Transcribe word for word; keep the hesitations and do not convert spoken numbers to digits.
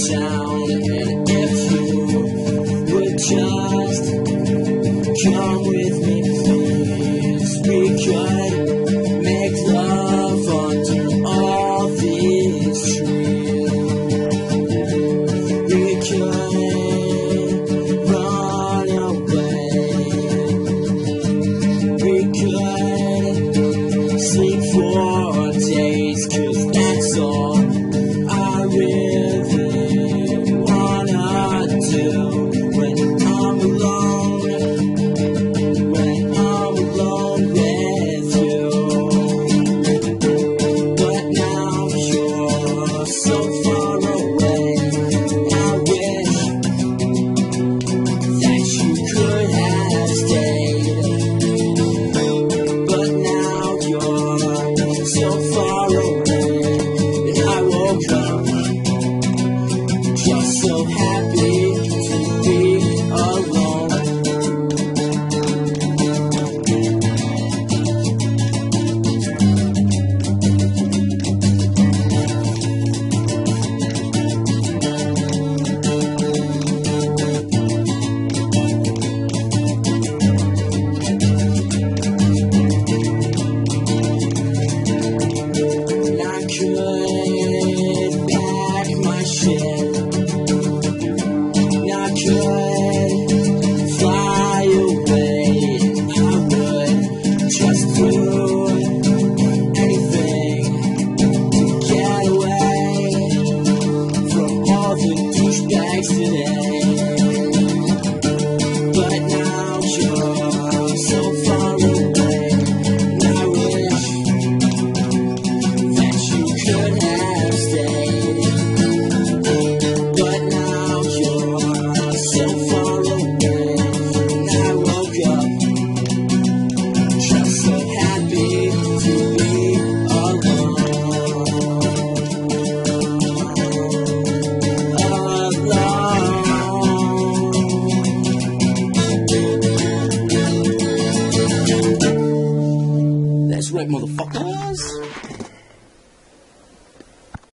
town, and if you would just come with me, please, we could make love under all these trees. We could run away. We could sleep for days, 'cause that's all I really wanna do when I'm alone, when I'm alone with you. But now you're so far away, I wish that you could have stayed. But now you're so far away, and I woke up just so happy to be alone. And I could pack my shit, and I could fly away, and I would just do anything to get away from all the douchebags today. But now you're so far away, and I wish that you could have stayed. But now you're so far away, and I woke up just so happy to be alone. Alone. That's right, motherfucker.